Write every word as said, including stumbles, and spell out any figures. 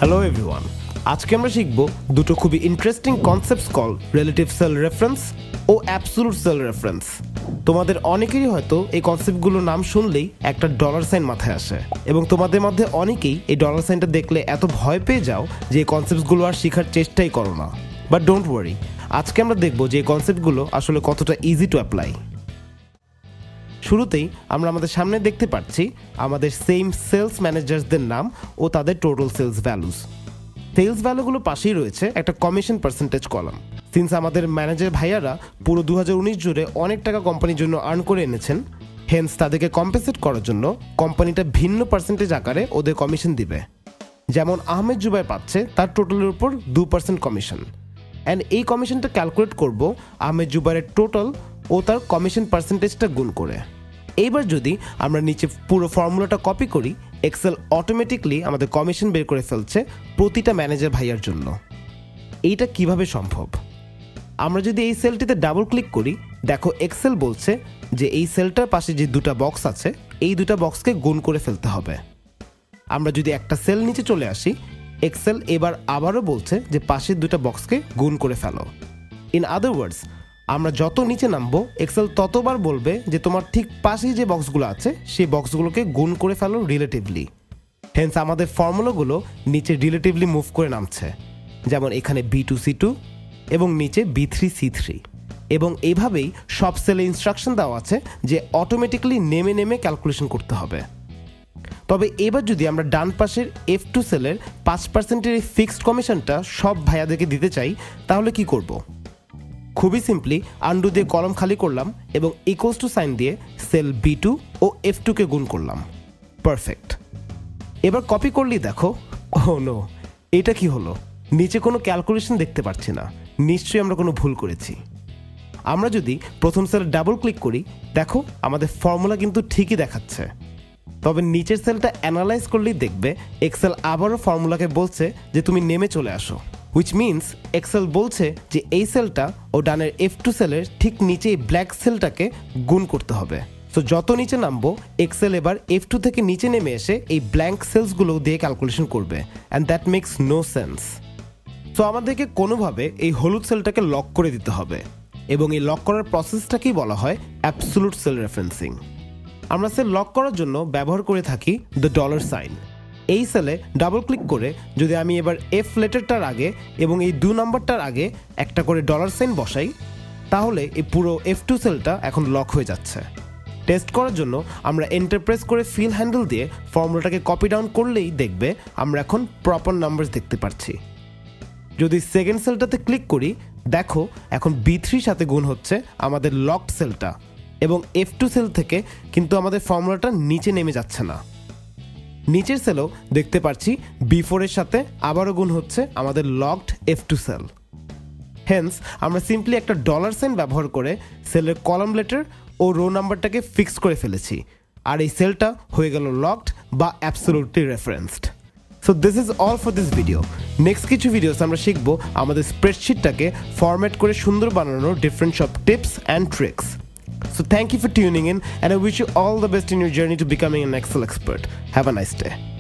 Hello everyone, আজকে আমরা শিখব দুটো খুবই interesting concepts call relative cell reference ও অ্যাবসোলুট সেল রেফারেন্স। তোমাদের অনেকেরই হয়তো এই কনসেপ্টগুলোর নাম শুনলেই একটা ডলার সাইন মাথায় আসে, এবং তোমাদের মধ্যে অনেকেই এই ডলার সাইনটা দেখলে এত ভয় পেয়ে যাও যে এই কনসেপ্টসগুলো আর শেখার চেষ্টাই করো না। বাট ডোন্ট ওয়ারি, আজকে আমরা দেখব যে এই কনসেপ্টগুলো আসলে কতটা ইজি টু অ্যাপ্লাই। শুরুতেই আমরা আমাদের সামনে দেখতে পাচ্ছি আমাদের সেম সেলস ম্যানেজার্সদের নাম ও তাদের টোটাল সেলস ভ্যালুস। সেলস ভ্যালুগুলো পাশেই রয়েছে একটা কমিশন পার্সেন্টেজ কলাম। সিন্স আমাদের ম্যানেজার ভাইয়ারা পুরো দু হাজার উনিশ জুড়ে অনেক টাকা কোম্পানির জন্য আর্ন করে এনেছেন, হেন্স তাদেরকে কম্পেনসেট করার জন্য কোম্পানিটা ভিন্ন পার্সেন্টেজ আকারে ওদের কমিশন দিবে। যেমন আহমেদ জুবাই পাচ্ছে তার টোটালের উপর দু পার্সেন্ট কমিশন, অ্যান্ড এই কমিশনটা ক্যালকুলেট করব আহমেদ জুবাইয়ের টোটাল ও তার কমিশন পার্সেন্টেজটা গুণ করে। এইবার যদি আমরা নিচে পুরো ফর্মুলাটা কপি করি, এক্সেল অটোমেটিকলি আমাদের কমিশন বের করে ফেলছে প্রতিটা ম্যানেজার ভাইয়ার জন্য। এইটা কিভাবে সম্ভব? আমরা যদি এই সেলটিতে ডাবল ক্লিক করি, দেখো এক্সেল বলছে যে এই সেলটার পাশে যে দুটা বক্স আছে এই দুটা বক্সকে গুণ করে ফেলতে হবে। আমরা যদি একটা সেল নিচে চলে আসি, এক্সেল এবার আবারও বলছে যে পাশের দুটা বক্সকে গুণ করে ফেলো। ইন আদার ওয়ার্ডস, আমরা যত নিচে নামবো এক্সেল ততবার বলবে যে তোমার ঠিক পাশেই যে বক্সগুলো আছে সেই বক্সগুলোকে গুণ করে ফেলো রিলেটিভলি। হেন্স আমাদের ফর্মুলাগুলো নিচে রিলেটিভলি মুভ করে নামছে, যেমন এখানে বি টু সি টু এবং নিচে বি থ্রি সি থ্রি, এবং এইভাবেই সব সেলে ইনস্ট্রাকশন দেওয়া আছে যে অটোমেটিক্যালি নেমে নেমে ক্যালকুলেশন করতে হবে। তবে এবার যদি আমরা ডান পাশের এফ টু সেলের পাঁচ পার্সেন্টের এই ফিক্সড কমিশনটা সব ভাইয়াদেরকে দিতে চাই, তাহলে কি করব? খুবই সিম্পলি আন্ডু দিয়ে কলম খালি করলাম এবং ইকুয়ালস টু সাইন দিয়ে সেল বি টু ও এফ টুকে গুণ করলাম। পারফেক্ট। এবার কপি করলেই দেখো, ও নো, এটা কি হলো? নিচে কোনো ক্যালকুলেশন দেখতে পাচ্ছি না। নিশ্চয়ই আমরা কোনো ভুল করেছি। আমরা যদি প্রথম সেলে ডাবল ক্লিক করি, দেখো আমাদের ফর্মুলা কিন্তু ঠিকই দেখাচ্ছে। তবে নিচের সেলটা অ্যানালাইজ করলেই দেখবে এক্সেল আবারও ফর্মুলাকে বলছে যে তুমি নেমে চলে আসো, হুইচ মিনস এক্সেল বলছে যে এই সেলটা ও ডানের এফ টু সেলের ঠিক নিচে এই ব্ল্যাক সেলটাকে গুণ করতে হবে। সো যত নিচে নামবো এক্সেল এবার এফ টু থেকে নিচে নেমে এসে এই ব্ল্যাঙ্ক সেলসগুলো দিয়ে ক্যালকুলেশন করবে, and that makes no sense. So আমাদেরকে কোনোভাবে এই হলুদ সেলটাকে লক করে দিতে হবে, এবং এই লক করার প্রসেসটাকেই বলা হয় অ্যাবসোলুট সেল রেফারেন্সিং। আমরা সেল লক করার জন্য ব্যবহার করে থাকি দ্য ডলার সাইন। এই সেলে ডাবল ক্লিক করে যদি আমি এবার এফ লেটারটার আগে এবং এই দু নম্বরটার আগে একটা করে ডলার সাইন বসাই, তাহলে এই পুরো এফ টু সেলটা এখন লক হয়ে যাচ্ছে। টেস্ট করার জন্য আমরা এন্টার প্রেস করে ফিল হ্যান্ডেল দিয়ে ফর্মুলাটাকে কপি ডাউন করলেই দেখবে আমরা এখন প্রপার নাম্বারস দেখতে পাচ্ছি। যদি সেকেন্ড সেলটাতে ক্লিক করি, দেখো এখন বি থ্রির সাথে গুণ হচ্ছে আমাদের লকড সেলটা, এবং এফ টু সেল থেকে কিন্তু আমাদের ফর্মুলাটা নিচে নেমে যাচ্ছে না। নিচের সেলও দেখতে পাচ্ছি বি ফোরের সাথে আবারও গুণ হচ্ছে আমাদের locked F two cell. Hence আমরা সিম্পলি একটা ডলার সাইন ব্যবহার করে সেলের কলাম লেটার ও রো নাম্বারটাকে ফিক্স করে ফেলেছি, আর এই সেলটা হয়ে গেল লকড বা absolutely referenced. So this is all for this video. Next কিছু ভিডিওস আমরা শিখবো আমাদের স্প্রেডশিটটাকে ফরম্যাট করে সুন্দর বানানোর ডিফারেন্ট সব tips and tricks. So thank you for tuning in, and I wish you all the best in your journey to becoming an Excel expert. Have a nice day.